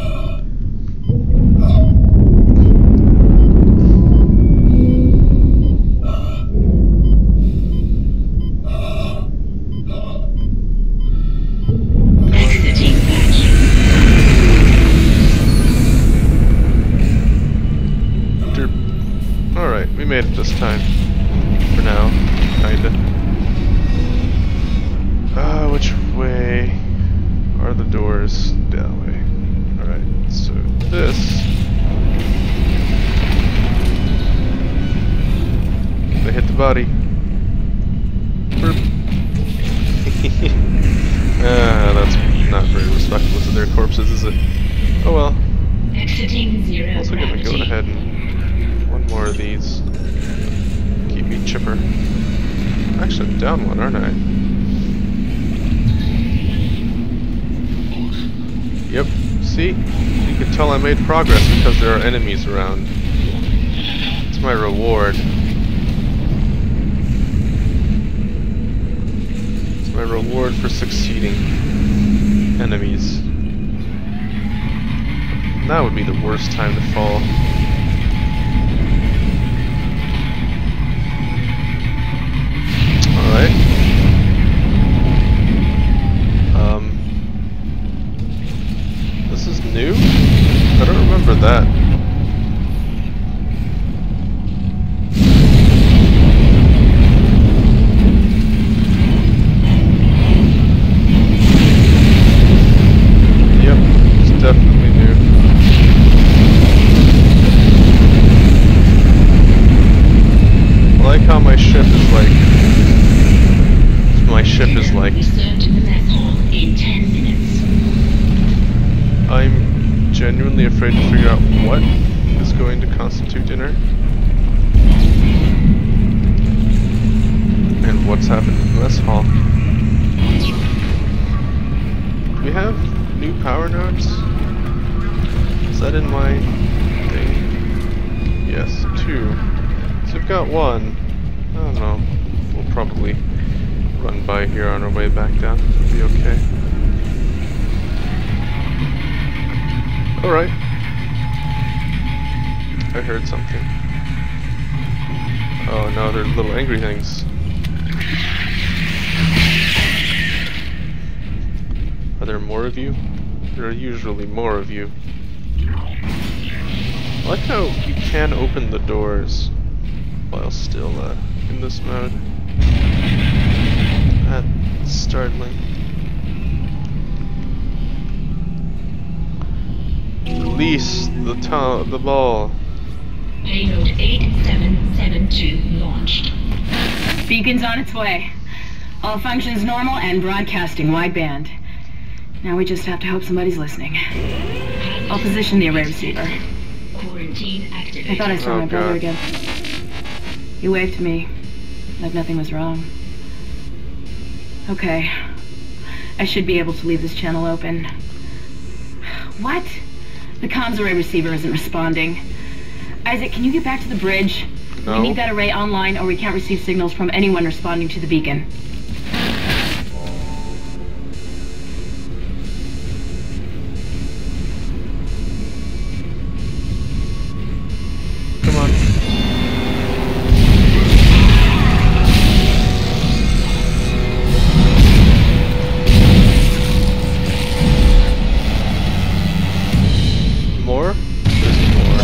Alright, we made it this time. For now, kinda. Ah, uh, which way are the doors? That way. Alright, so this... They hit the body. Ah, that's not very respectful to their corpses, is it? Oh well. Exiting zero Also gonna go gravity. ahead and one more of these. Keep me chipper. Actually, I'm down one, aren't I? Yep. See? You can tell I made progress because there are enemies around. It's my reward. It's my reward for succeeding. Enemies. That would be the worst time to fall. Alright. Um, this is new? I don't remember that. Yep, it's definitely new. I like how my ship is like... My ship is like... Reserved in the mess hall in ten minutes. I'm genuinely afraid to figure out what is going to constitute dinner. And what's happened in the mess hall. Do we have new power nodes? Is that in my thing? Yes, two. So we've got one. I don't know. We'll probably run by here on our way back down. It'll be okay. Alright. I heard something. Oh no, they're little angry things. Are there more of you? There are usually more of you. I like how you can open the doors while still uh, in this mode. That's startling. Release the to the ball. Payload eight seven seven two launched. Beacon's on its way. All functions normal and broadcasting wideband. Now we just have to hope somebody's listening. I'll position the array receiver. Quarantine activated. I thought I saw Oh, my brother God. again. He waved to me, like nothing was wrong. Okay. I should be able to leave this channel open. What? The comms array receiver isn't responding. Isaac, can you get back to the bridge? No. We need that array online or we can't receive signals from anyone responding to the beacon. Come on. More? There's more.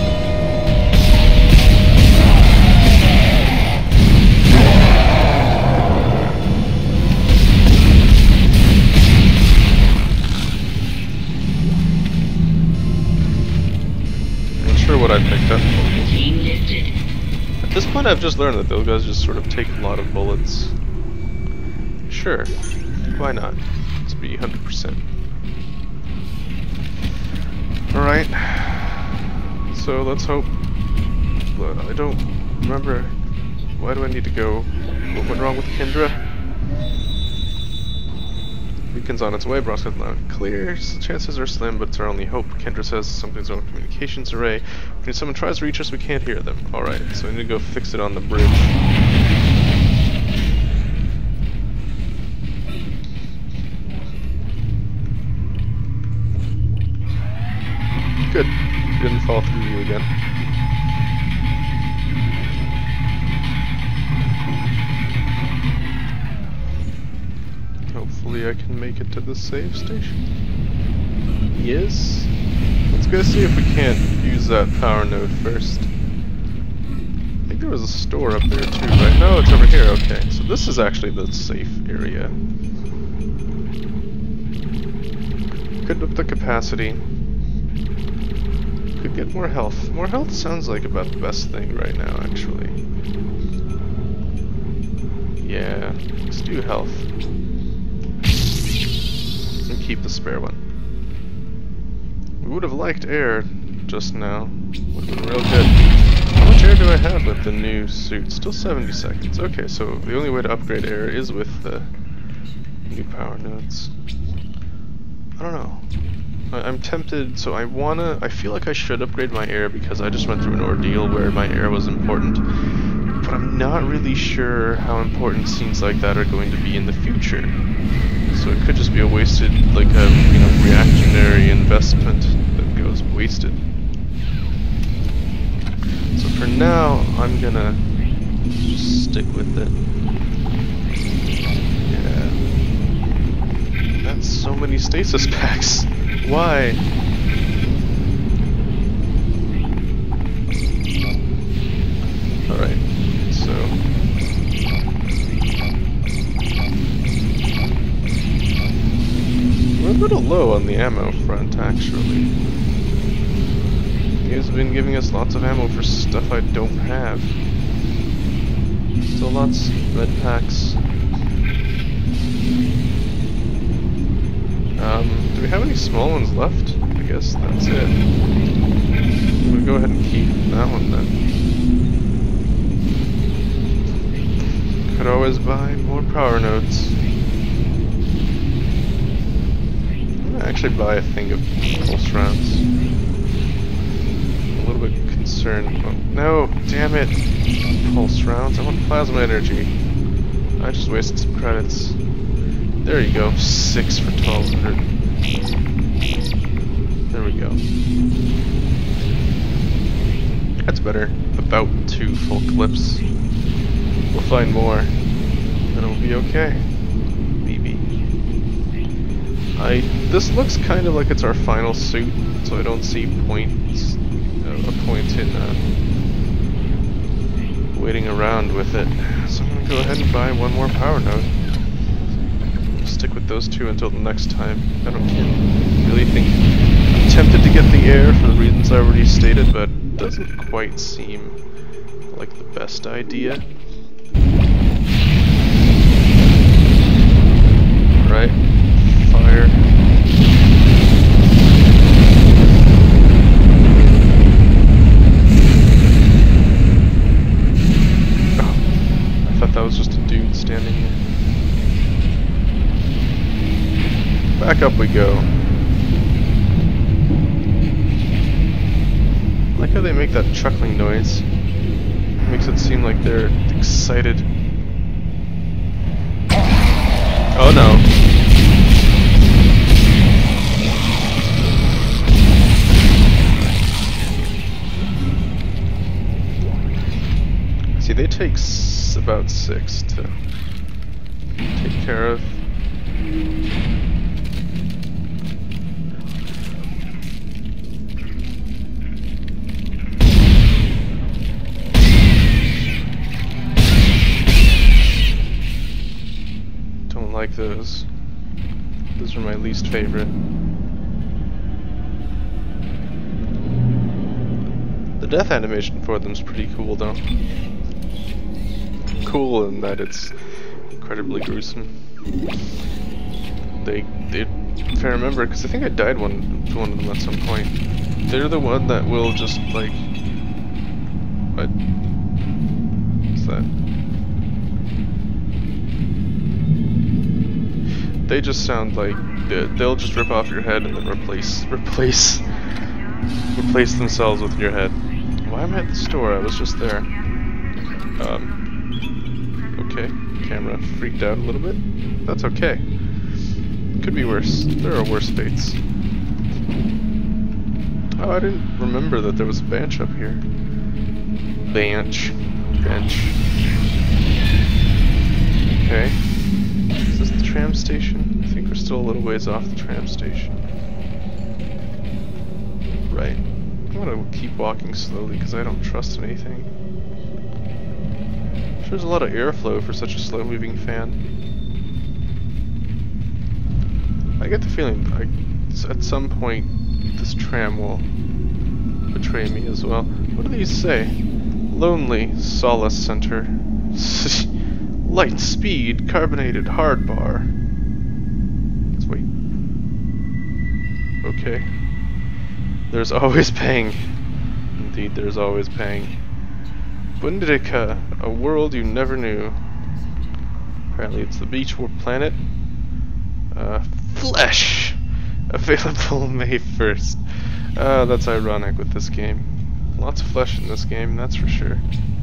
Not sure what I picked up. Quarantine lifted. At this point I've just learned that those guys just sort of take a lot of bullets. Sure. Why not? Let's be one hundred percent. Alright. so let's hope. But I don't remember. Why do I need to go? What went wrong with Kendra? Beacon's on its way, broadcast loud and clear. Chances are slim, but it's our only hope. Kendra says something's wrong with communications array. When someone tries to reach us, we can't hear them. Alright, so we need to go fix it on the bridge. Good. Didn't fall through you again. Hopefully I can make it to the save station. Yes. Let's go see if we can't use that power node first. I think there was a store up there too, right? No, it's over here. Okay, so this is actually the safe area. Could up the capacity. Could get more health. More health sounds like about the best thing right now, actually. Yeah, let's do health. And keep the spare one. We would have liked air just now. Would have been real good. How much air do I have with the new suit? Still seventy seconds. Okay, so the only way to upgrade air is with the new power nodes. I don't know. I I'm tempted, so I wanna, I feel like I should upgrade my air because I just went through an ordeal where my air was important. But I'm not really sure how important scenes like that are going to be in the future. So it could just be a wasted, like a, you know, reactionary investment that goes wasted. So for now, I'm gonna just stick with it. Yeah. That's so many stasis packs. Why? Alright, so... we're a little low on the ammo front, actually. He's been giving us lots of ammo for stuff I don't have. Still lots of med packs. Um, do we have any small ones left? I guess that's it. We'll go ahead and keep that one then. Could always buy more power nodes. I'm gonna actually buy a thing of pulse rounds. A little bit concerned. Oh, no, damn it! Pulse rounds. I want plasma energy. I just wasted some credits. There you go, six for twelve hundred. There we go. That's better. About two full clips. We'll find more, and it'll be okay. Maybe. I. This looks kind of like it's our final suit, so I don't see points, uh, a point in uh, waiting around with it. So I'm gonna go ahead and buy one more power node. Stick with those two until the next time. I don't really think... I'm tempted to get the air for the reasons I already stated, but it doesn't quite seem like the best idea. Right? Fire. Oh, I thought that was just a dude standing there. Back up we go. I like how they make that chuckling noise. It makes it seem like they're excited. Oh no. See, they take s about six to take care of. Like those. Those are my least favorite. The death animation for them is pretty cool though. Cool in that it's incredibly gruesome. They, they, if I remember, because I think I died one to one of them at some point. they're the one that will just like. What? What's that? They just sound like they'll just rip off your head and then replace, replace, replace themselves with your head. Why am I at the store? I was just there. Um. Okay, camera freaked out a little bit. That's okay. Could be worse. There are worse fates. Oh, I didn't remember that there was a bench up here. Bench. Bench. Okay. Is this the tram station? I think we're still a little ways off the tram station. Right. I'm gonna keep walking slowly because I don't trust anything. There's a lot of airflow for such a slow-moving fan. I get the feeling I, at some point this tram will betray me as well. What do these say? Lonely Solace Center. Light speed carbonated hard bar. Let's wait. Okay. There's always pain. Indeed, there's always pain. Bundrika, a world you never knew. Apparently it's the beach war planet. Uh, flesh! Available May first. Uh, that's ironic with this game. Lots of flesh in this game, that's for sure.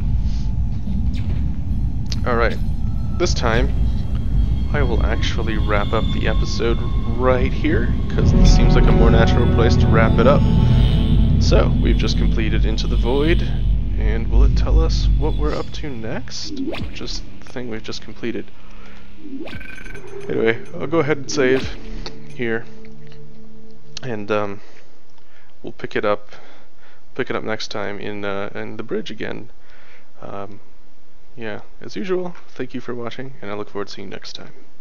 Alright, this time I will actually wrap up the episode right here, because this seems like a more natural place to wrap it up. So, we've just completed Into the Void. And will it tell us what we're up to next? Just the thing we've just completed. Anyway, I'll go ahead and save here. And um, we'll pick it up pick it up next time in uh, in the bridge again. Um, yeah, as usual, thank you for watching, and I look forward to seeing you next time.